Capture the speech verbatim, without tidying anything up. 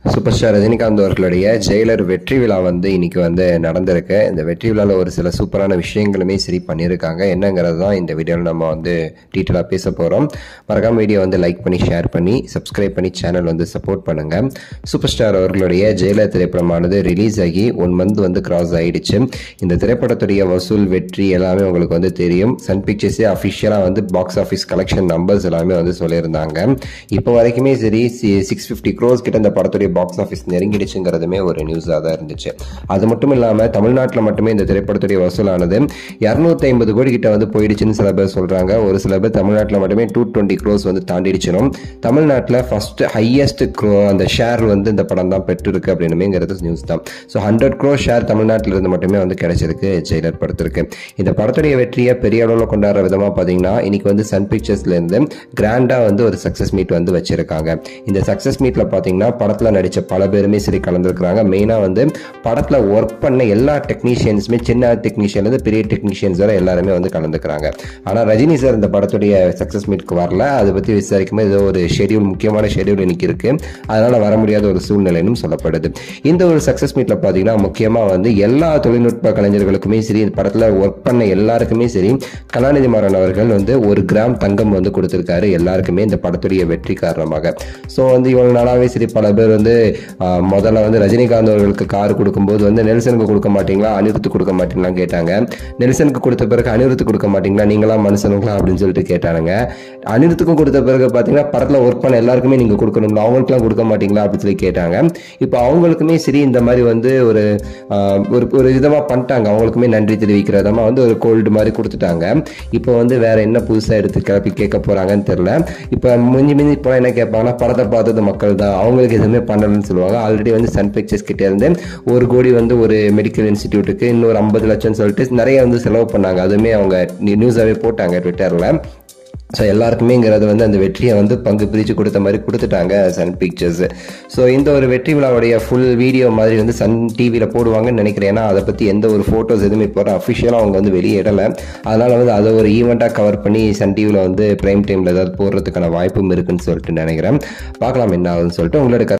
Super star Rajinikanth அவர்களுடைய Jailer வெற்றி விழா வந்து இன்னைக்கு வந்து நடந்திருக்கு. இந்த வெற்றி விழாவில் ஒரு சில சூப்பரான விஷயங்களுமே சரி பண்ணியிருக்காங்க. என்னங்கிறது தான் இந்த வீடியோவில் நம்ம வந்து டீட்டெயிலாக பேச போகிறோம். மறக்காம வீடியோ வந்து லைக் பண்ணி ஷேர் பண்ணி சப்ஸ்கிரைப் பண்ணி சேனல் வந்து சப்போர்ட் பண்ணுங்க. சூப்பர் ஸ்டார் அவர்களுடைய ஜெயிலர் திரைப்படமானது ரிலீஸ் ஆகி ஒன் மந்த் வந்து கிராஸ் ஆயிடுச்சு. இந்த திரைப்படத்துடைய வசூல் வெற்றி எல்லாமே உங்களுக்கு வந்து தெரியும். சன் பிக்சர்ஸே அஃபிஷியலாக வந்து பாக்ஸ் ஆஃபீஸ் கலெக்ஷன் நம்பர்ஸ் எல்லாமே வந்து சொல்லியிருந்தாங்க. இப்போ வரைக்குமே சரி சிக்ஸ் ஃபிஃப்டி க்ரோஸ் கிட்ட இந்த படத்துடைய பாக்ஸ் ஆஃபீஸ் நெருங்கிடுச்சுங்கிறதுமே ஒரு நியூஸாக தான் இருந்துச்சு. அது மட்டும் இல்லாமல் தமிழ்நாட்டில் மட்டுமே இந்த திரைப்படத்துடைய வசூலானது இரநூத்தி ஐம்பது கோடி கிட்ட வந்து போயிடுச்சுன்னு சில பேர் சொல்றாங்க. ஒரு சில பேர் தமிழ்நாட்டில் மட்டுமே டூ டுவெண்ட்டி க்ரோஸ் வந்து தாண்டிடுச்சிடும். தமிழ்நாட்டில் ஃபர்ஸ்ட் ஹையஸ்ட் க்ரோ அந்த ஷேர் வந்து இந்த படம் தான் பெற்றிருக்கு அப்படின்னுமேங்கிறது நியூஸ் தான். ஸோ ஹண்ட்ரட் க்ரோ ஷேர் தமிழ்நாட்டில் இருந்து மட்டுமே வந்து கிடைச்சிருக்கு ஜெயிலர் படத்திற்கு. இந்த படத்துடைய வெற்றியை பெரிய அளவில் கொண்டாடுற விதமாக பார்த்தீங்கன்னா இன்னைக்கு வந்து சன் பிக்சர்ஸ்ல இருந்து கிராண்டா வந்து ஒரு சக்சஸ் மீட் வந்து வச்சிருக்காங்க. இந்த சக்சஸ் மீட்ல பார்த்தீங்கன்னா படத்தில் நடிச்ச பல பேருமே சரி கலந்துருக்காங்க. மெயினா வந்து படத்துல ஒர்க் பண்ண எல்லா டெக்னீஷியன்ஸுமே சின்ன டெக்னீஷியன் வந்து பெரிய டெக்னீஷியன்ஸ் வரை எல்லாருமே வந்து கலந்துக்கிறாங்க. ஆனா ரஜினி சார் இந்த படத்துடைய சக்சஸ் மீட்க்கு வரல. அதை பத்தி விசாரிக்கும் ஏதோ ஒரு ஷெடியூல் முக்கியமான ஷெடியூல் இன்னைக்கு இருக்கு, அதனால வர முடியாத ஒரு சூழ்நிலைன்னு சொல்லப்படுது. இந்த ஒரு சக்சஸ் மீட்ல பாத்தீங்கன்னா முக்கியமா வந்து எல்லா தொழில்நுட்ப கலைஞர்களுக்குமே சரி இந்த படத்துல ஒர்க் பண்ண எல்லாருக்குமே சரி கலாநிதி மாறன் அவர்கள் வந்து ஒரு கிராம் தங்கம் வந்து கொடுத்திருக்காரு எல்லாருக்குமே இந்த படத்துடைய வெற்றி காரணமாக. ஸோ வந்து இவ்வளவு நாளாவே சரி பல பேர் வந்து முதல்ல வந்து ரஜினிகாந்த் அவர்களுக்கு கார் கொடுக்கும்போது வந்து நெல்சனுக்கு கொடுக்க மாட்டீங்களா அனிருத்து கொடுக்க மாட்டீங்களா கேட்டாங்க. நெல்சனுக்கு கொடுத்த பிறகு அனிருத்து கொடுக்க மாட்டீங்களா நீங்களா மனுஷனுங்களா அப்படின்னு சொல்லிட்டு கேட்டானுங்க. அனிருத்துக்கும் கொடுத்த பிறகு பார்த்தீங்கன்னா படத்தில் ஒர்க் பண்ண எல்லாருக்குமே நீங்கள் கொடுக்கணும், அவங்களுக்குலாம் கொடுக்க மாட்டீங்களா அப்படின்னு சொல்லி கேட்டாங்க. இப்போ அவங்களுக்குமே சரி இந்த மாதிரி வந்து ஒரு ஒரு விதமாக பண்ணிட்டாங்க. அவங்களுக்குமே நன்றி தெரிவிக்கிற விதமாக வந்து ஒரு கோல்டு மாதிரி கொடுத்துட்டாங்க. இப்போ வந்து வேற என்ன புதுசாக எடுத்து கிளப்பி கேட்க போறாங்கன்னு தெரியல. இப்போ மிஞ்சி மிஞ்சி போனால் என்ன கேட்பாங்கன்னா படத்தை பார்த்தது மக்கள் தான், அவங்களுக்கு எதுவுமே பண்ணலன்னு சொல்லுவாங்க. ஆல்ரெடி வந்து சன் பிக்சர்ஸ் கிட்ட இருந்து ஒரு கோடி வந்து ஒரு மெடிக்கல் இன்ஸ்டிடியூட்டுக்கு இன்னொரு ஐம்பது லட்சம் சொல்லிட்டு நிறைய வந்து செலவு பண்ணாங்க. அதுவுமே அவங்க நியூஸாவே போட்டாங்க ட்விட்டர்ல. ஸோ எல்லாருக்குமேங்கிறது வந்து அந்த வெற்றியை வந்து பங்கு பிரித்து கொடுத்த மாதிரி கொடுத்துட்டாங்க சன் பிக்சர்ஸ். ஸோ இந்த ஒரு வெற்றி விழாவுடைய ஃபுல் வீடியோ மாதிரி வந்து சன் டிவியில் போடுவாங்கன்னு நினைக்கிறேன். ஏன்னா அதை பற்றி எந்த ஒரு ஃபோட்டோஸ் எதுவுமே இப்போ அஃபிஷியலாக அவங்க வந்து வெளியிடலை. அதனால் வந்து அதை ஒரு ஈவெண்ட்டாக கவர் பண்ணி சன் டிவியில் வந்து பிரைம் டைமில் ஏதாவது போடுறதுக்கான வாய்ப்பும் இருக்குன்னு சொல்லிட்டு நினைக்கிறேன். பார்க்கலாம் என்ன ஆகுதுன்னு சொல்லிட்டு உங்களோட